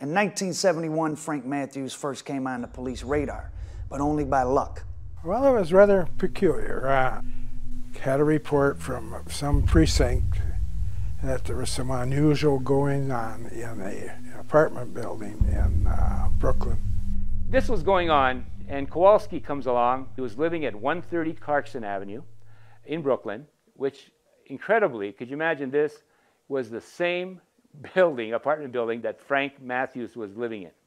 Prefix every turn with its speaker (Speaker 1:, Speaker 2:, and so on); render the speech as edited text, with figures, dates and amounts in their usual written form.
Speaker 1: In 1971, Frank Matthews first came on the police radar, but only by luck.
Speaker 2: Well, it was rather peculiar. Had a report from some precinct that there was some unusual going on in an apartment building in Brooklyn.
Speaker 3: This was going on, and Kowalski comes along. He was living at 130 Clarkson Avenue in Brooklyn, which incredibly, could you imagine this, was the same building, apartment building, that Frank Matthews was living in.